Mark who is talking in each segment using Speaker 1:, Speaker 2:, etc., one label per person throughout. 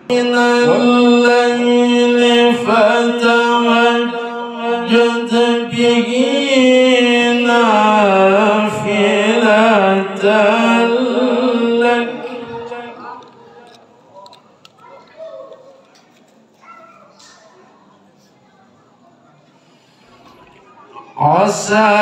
Speaker 1: من الليل فتهجد به نافلة لك عسى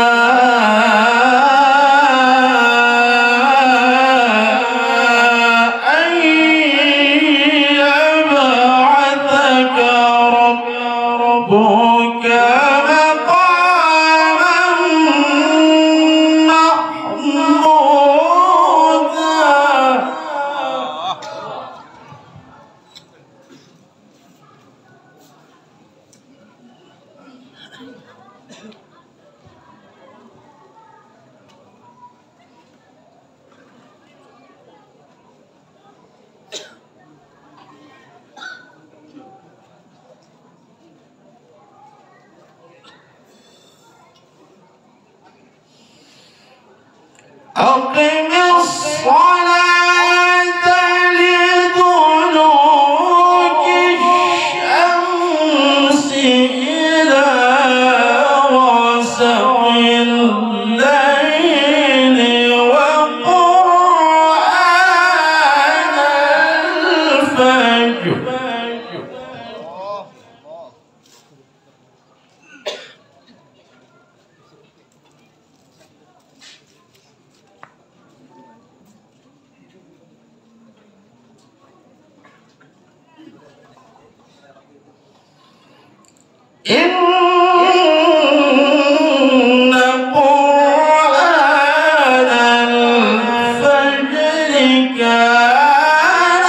Speaker 1: أقم الصلاة لدلوك الشمس إلى غسق الليل وقرآن الفجر إن قرآن الفجر كان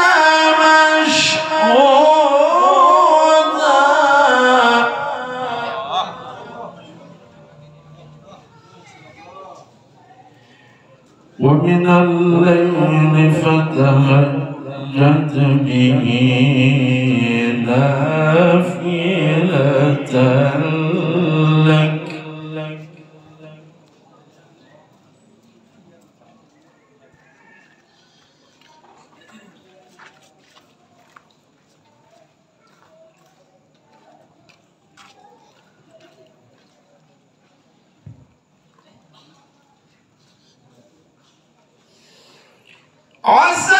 Speaker 1: مشهودا ومن الليل فتهجد به نافلة لك عسى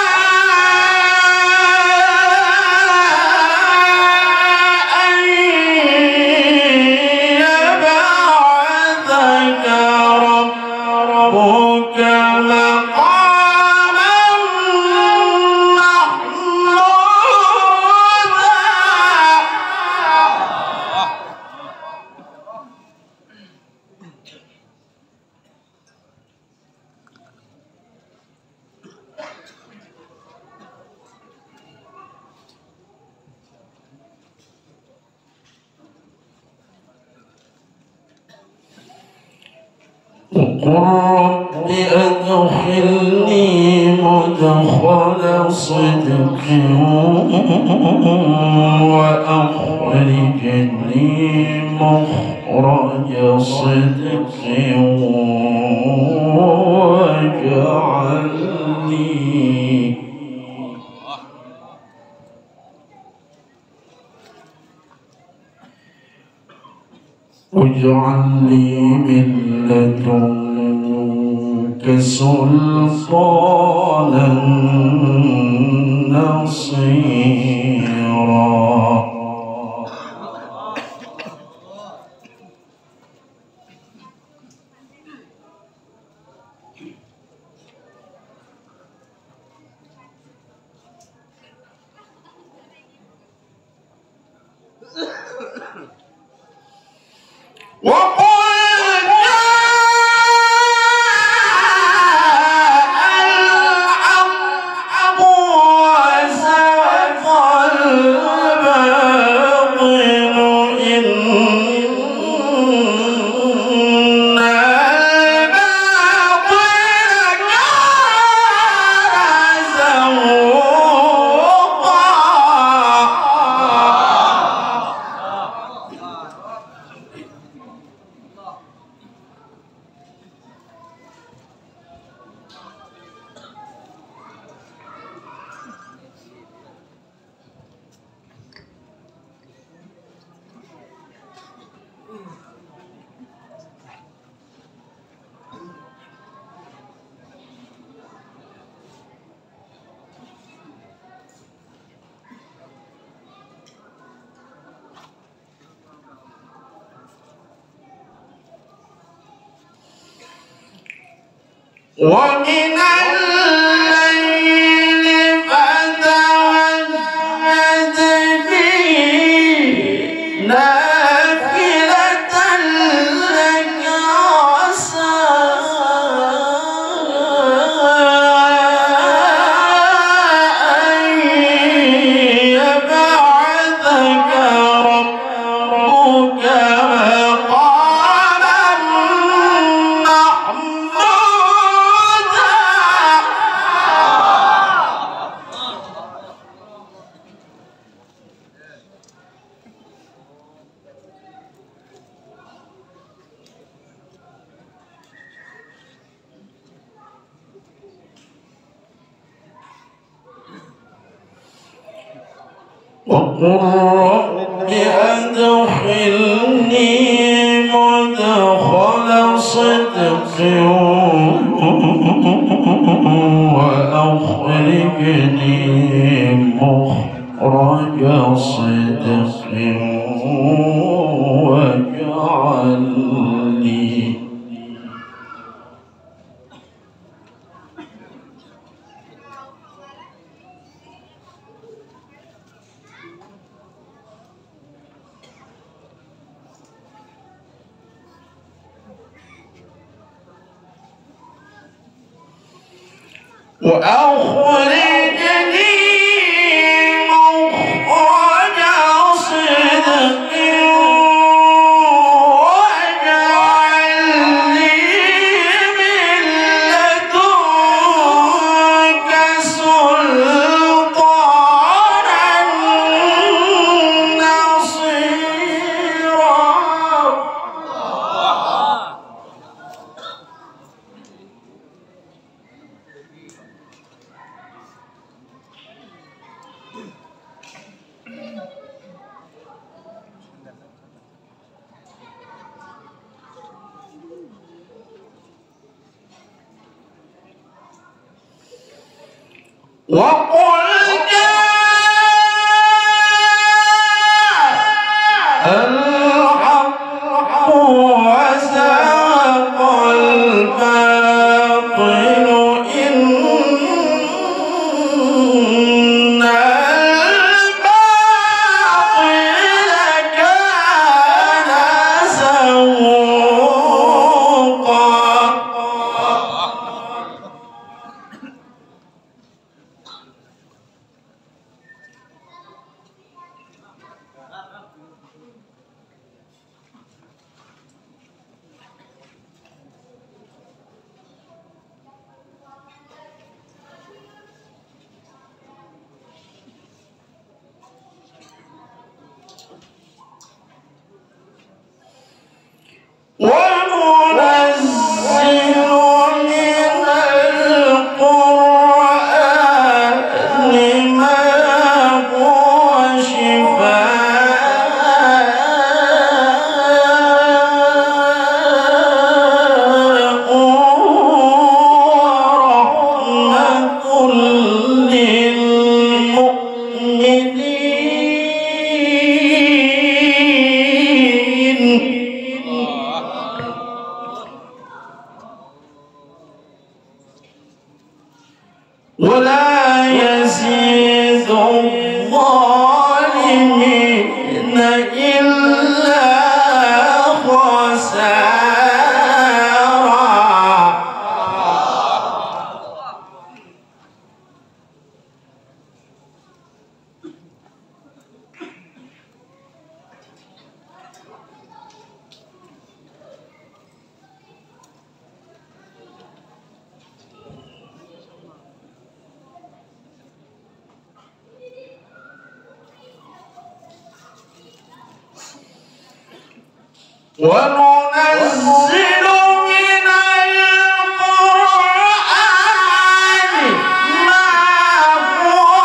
Speaker 1: وقل رب أدخلني مدخل صدق وأخرجني مخرج صدق واجعل لي من لدنك سلطانا نصيرا وقل ومن الليل فتهجد به نافلة لك عسى أن يبعثك ربك مقاما محمودا. وقل رب أدخلني مدخل صدق وأخرجني مخرج صدق واجعل لي وأخرجني مخرج صدق واجعل لي من لدنك سلطانا نصيرا. وقل جاء الحق وزهق الباطل إن الباطل كان زهوقا. وننزل من القرآن ما هو شفاء ورحمة للمؤمنين ولا يزيد الظالمين إلا خسارا. وننزل من القرآن ما هو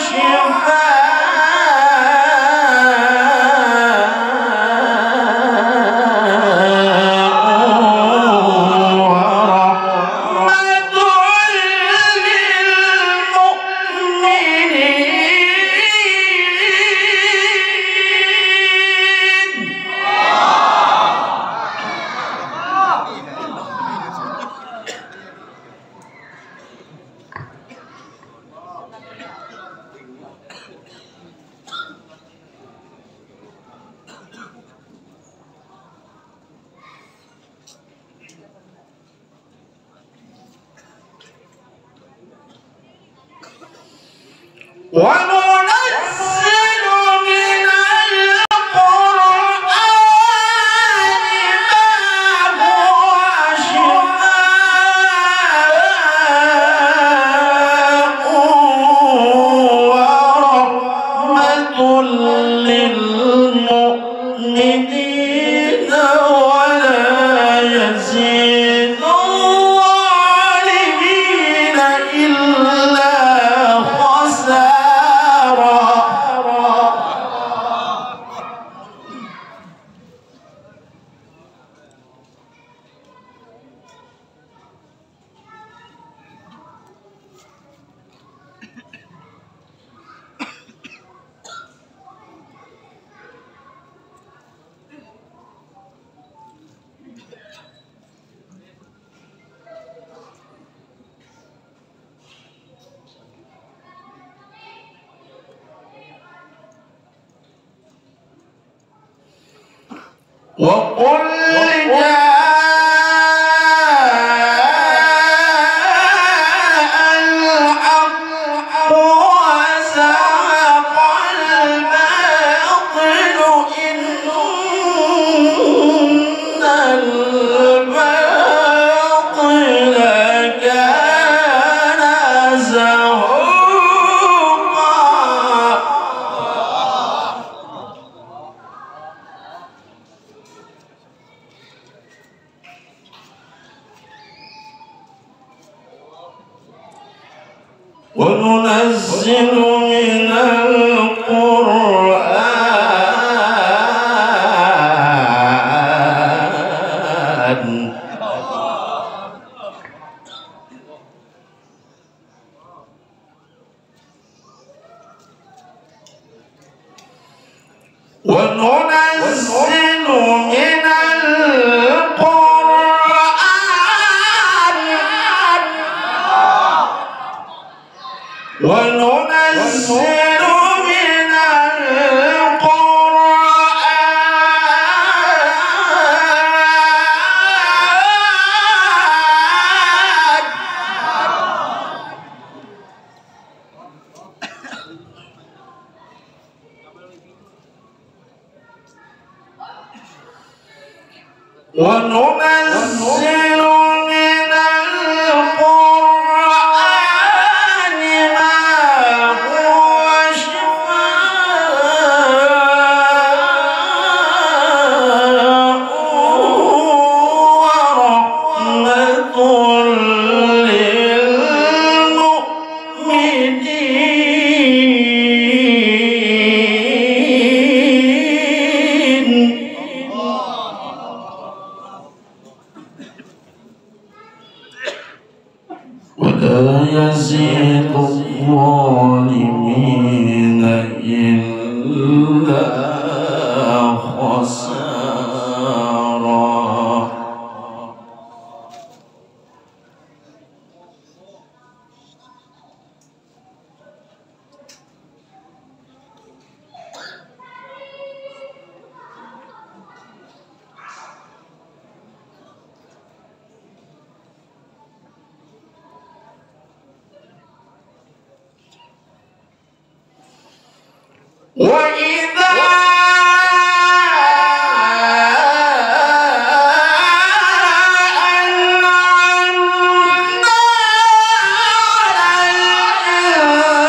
Speaker 1: شفاء ورحمة للمؤمنين وننزل من القرآن ما هو شفاء ورحمة للمؤمنين ولا يزيد الظالمين إلا خسارا. وقل جاء الحق وزهق الباطل إن الباطل كان زهوقا. وننزل من القرآن وننزل من القرآن ما هو شفاء ورحمة للمؤمنين ولا يزيد الظالمين إلا خسارا. وإذا أنعمنا على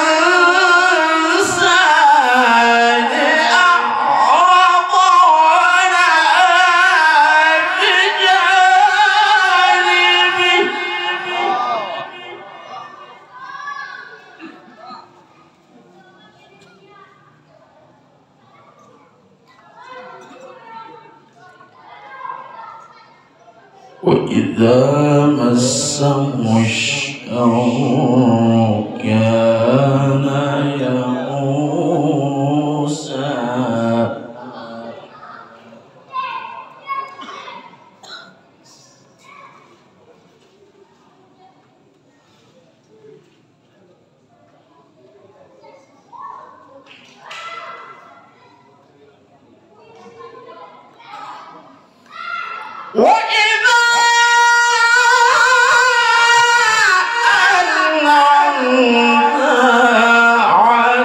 Speaker 1: الإنسان أعرض ونأى بجانبه وإذا مسه الشر كان يئوسا. وإذا أنعمنا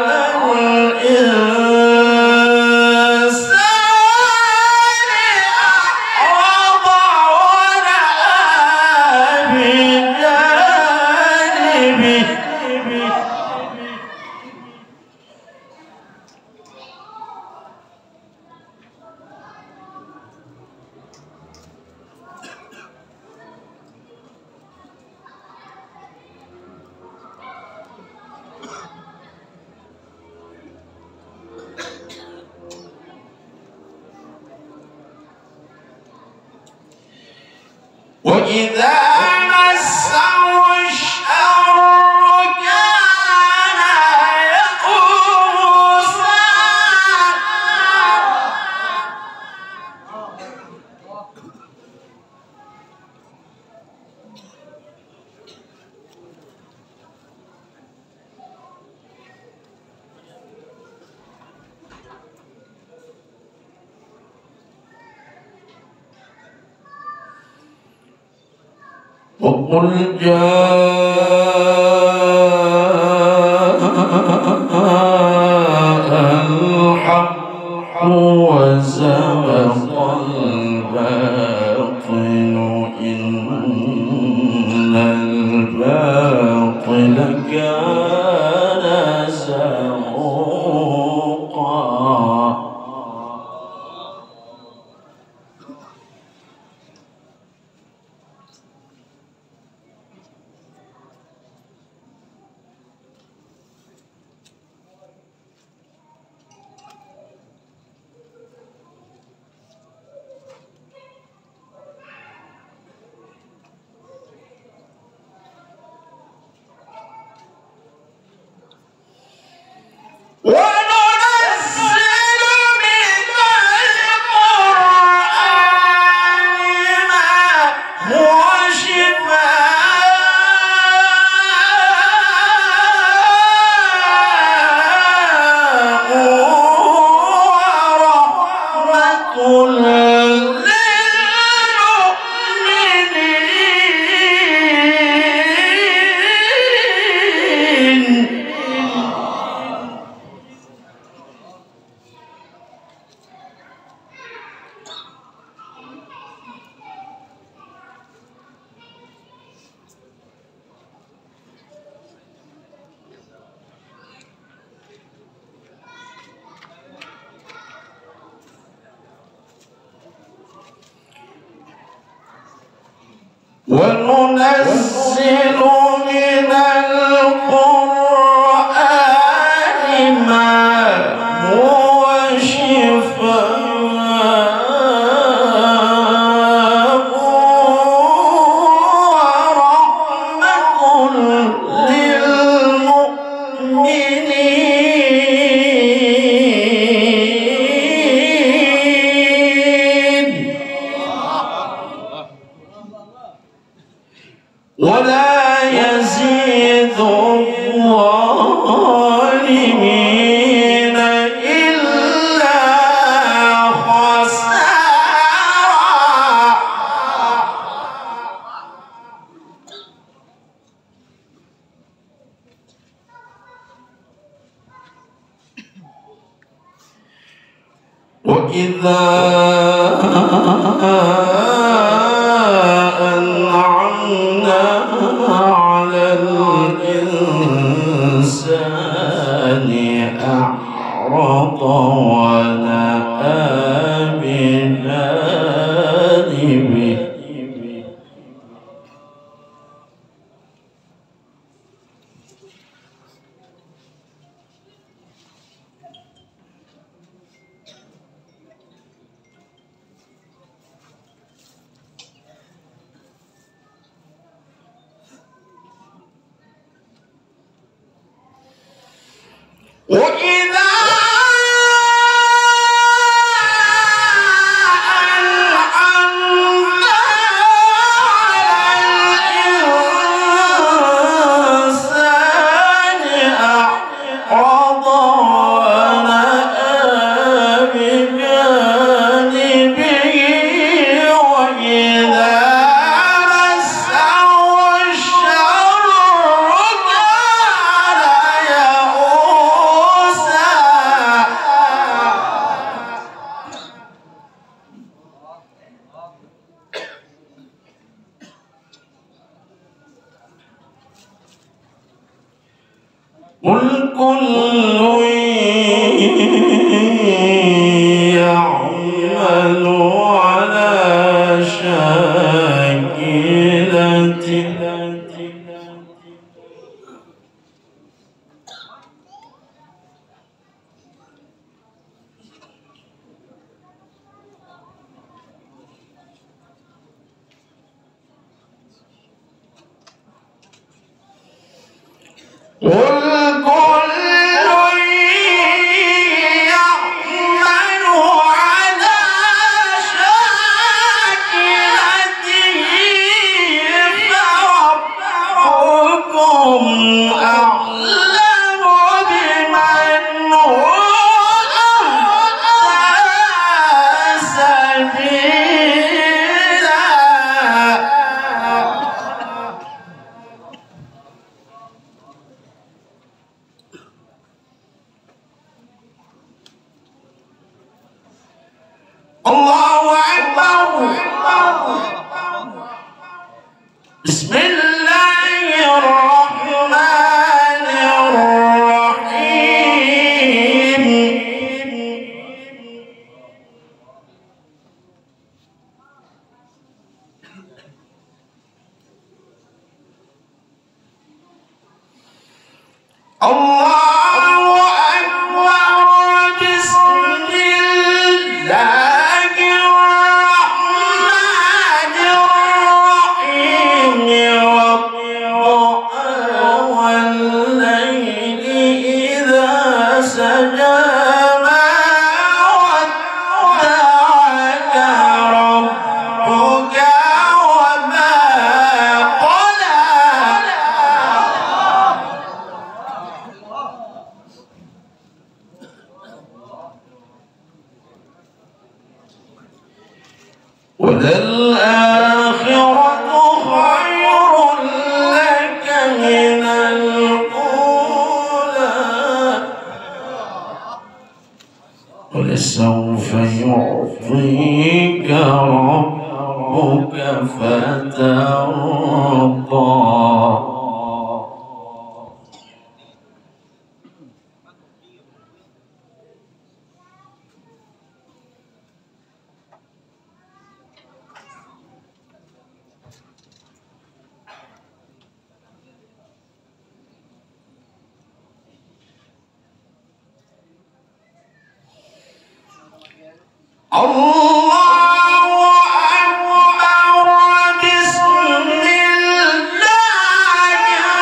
Speaker 1: وإذا مسه الشر كان يئوسا وقل جاء الحق وزهق الباطل إن الباطل كان زهوقا وننزل من القرآن ما هو شفاء ورحمة للمؤمنين ولا يزيد الظالمين إلا خسارا وإذا أنعمنا على الإنسان أعرض ونأى بجانبه وإذا أنعمنا على الإنسان أعرض ونأى بجانبه وإذا مسه الشر كان يئوسا قل كل يعمل على شاكلته قل كل يعمل على شاكلته فربكم أعلم بمن هو أهدى سبيلا. الله أكبر. بسم الله الرحمن الرحيم. الله أكبر. بسم الله الرحمن الرحيم. والضحى والليل إذا سجى ما ودعك ربك وما قلى. وللآخرة خير لك من الأولى ولسوف يعطيك ربك فترضى. الله أكبر. بسم الله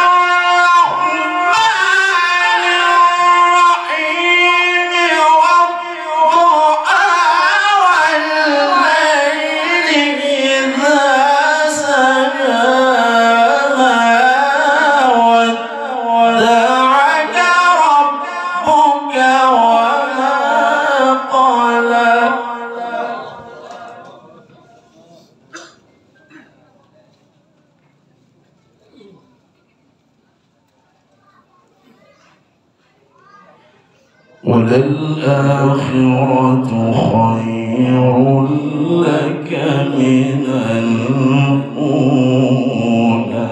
Speaker 1: الرحمن الرحيم. والضحى والليل إذا سجى ما ودعك ربك وما قلى. وللآخرة خير لك من الأولى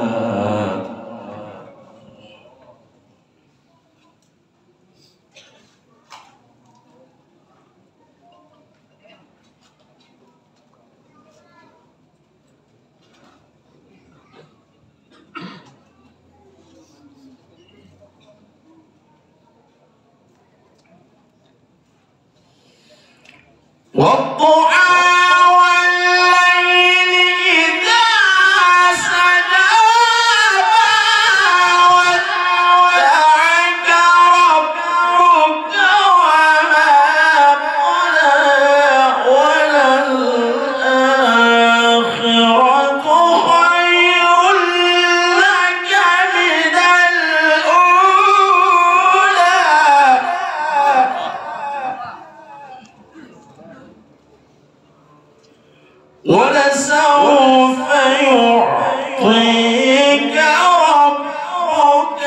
Speaker 1: والضحى والليل إذا سجى ما ودعك ربك وما قلى. وللآخرة خير لك من الأولى ولسوف يعطيك ربك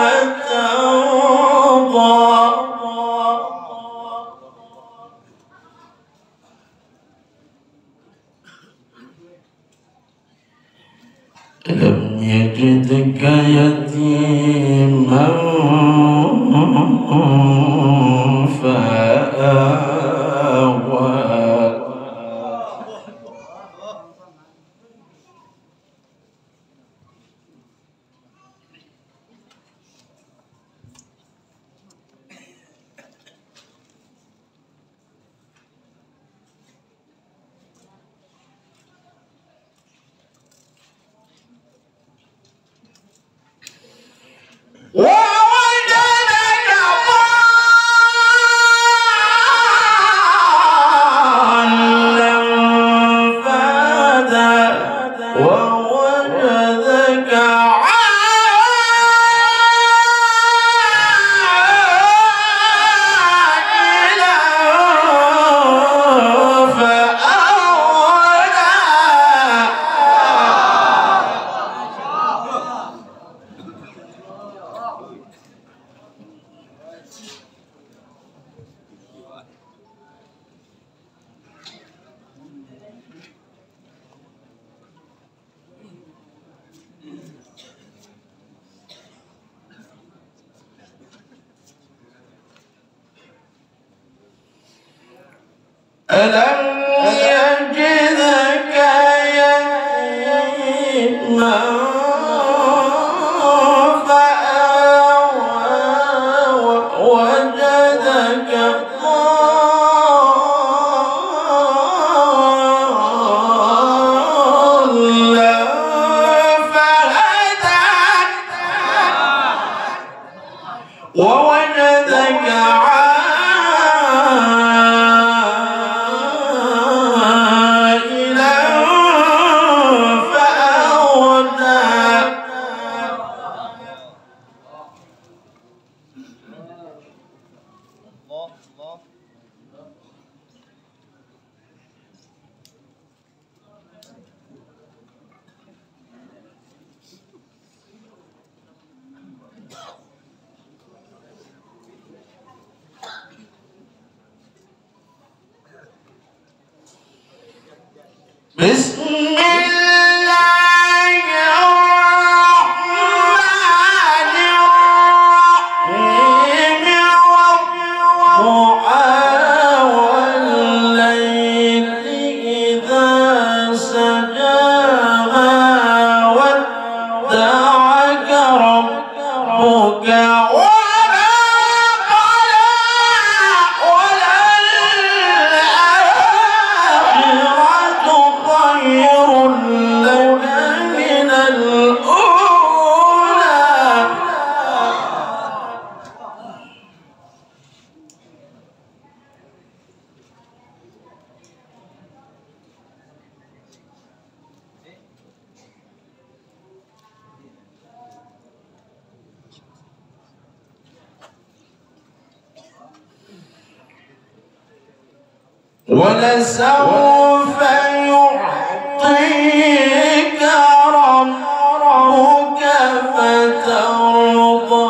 Speaker 1: فترضى. ألم يجدك يتيما فآوى What? ألم يجدك يتيما فآوى ووجدك ضالا فهدى ووجدك عائلا فأغنى بسم الله الرحمن الرحيم والضحى والليل إذا سجاها ودعك ربك ولسوف يعطيك ربك فترضى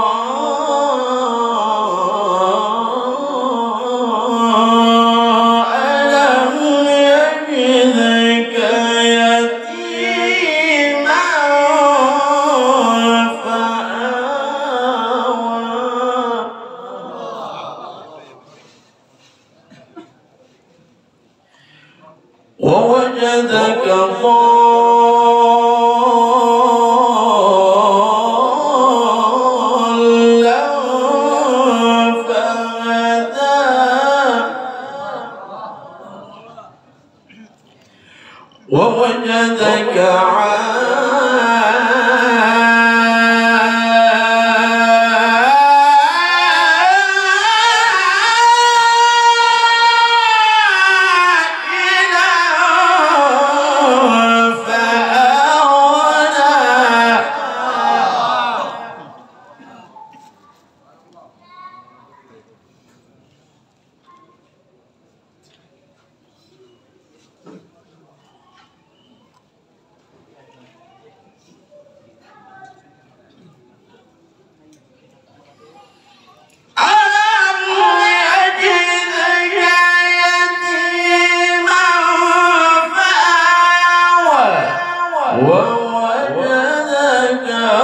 Speaker 1: ألم يجدك يتيما فآوى ووجدك ضالا فهدى ووجدك ووجدك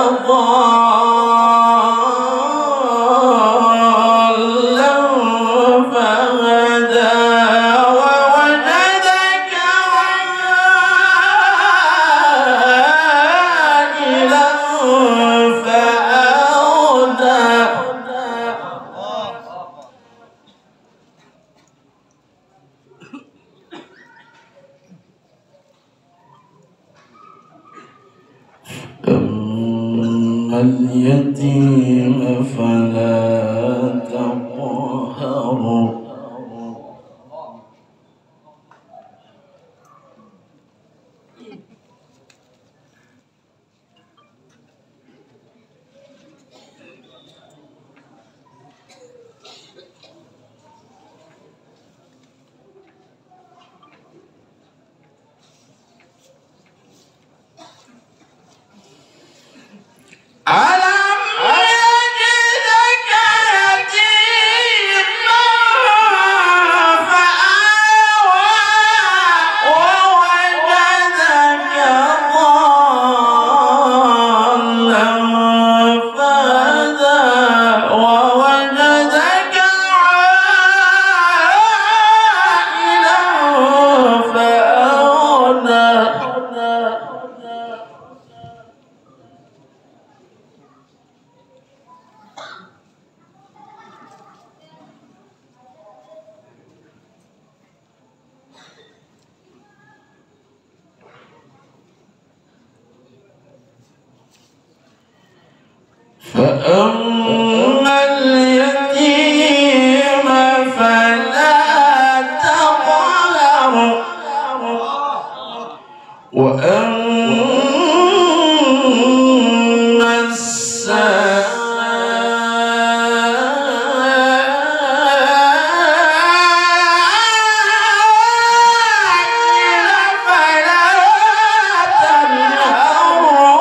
Speaker 1: ضالا فهدى ووجدك عائلا فأغنى أما اليتيم فلا تقهر ألم يجدك يتيما فأما اليتيم فلا تقهر وأما السائل فلا تنهر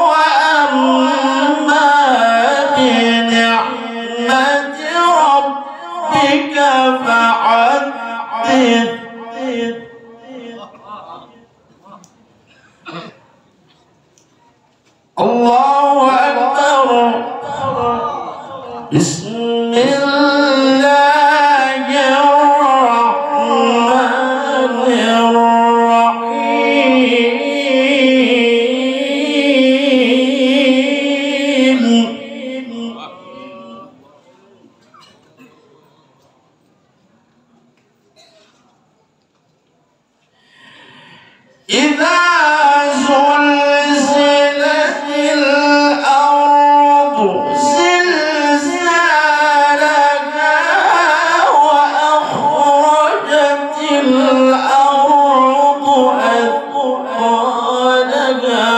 Speaker 1: وأما بنعمة ربك فحدث. الله أكبر. بسم الله الرحمن الرحيم. إذا زلزلت الأرض زلزالها وأخرجت الأرض أثقالها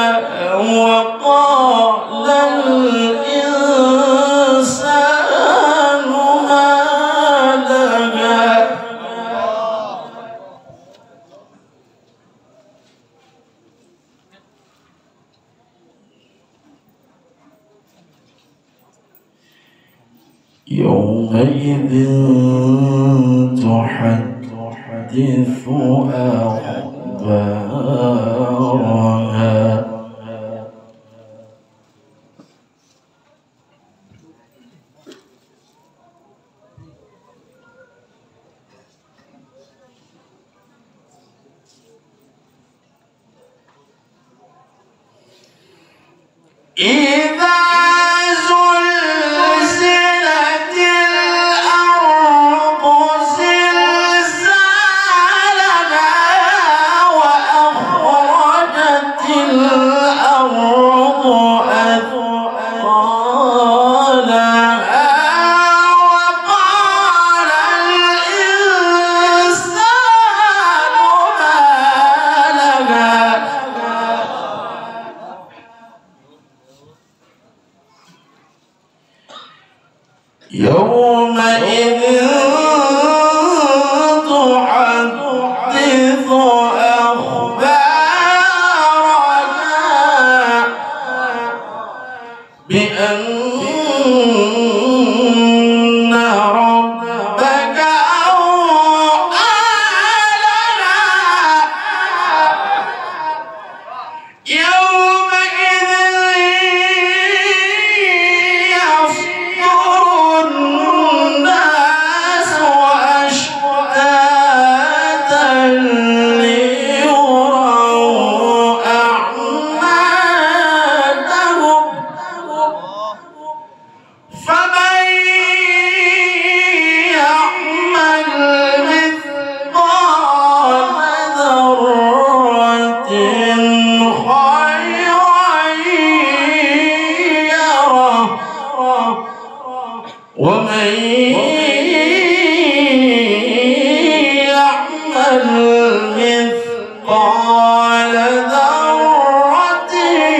Speaker 1: وقال الإنسان ما لها يومئذ تحدث أخبارها. إذا زلزلت الأرض زلزالها وأخرجت الأرض أثقالها وقال الإنسان ما لها يومئذ تحدث أخبارها بأن ربك أوحى لها يومئذ يصدر الناس أشتاتا ليروا أعمالهم فمن يعمل مثقال ذرة خيرا يره ومن يعمل مثقال ذرة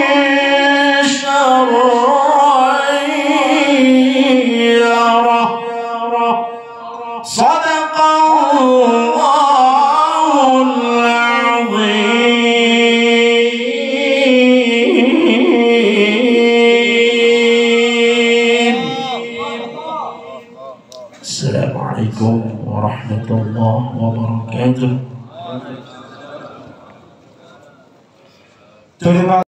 Speaker 1: شرا يره. صدق الله العظيم. السلام عليكم ورحمة الله وبركاته.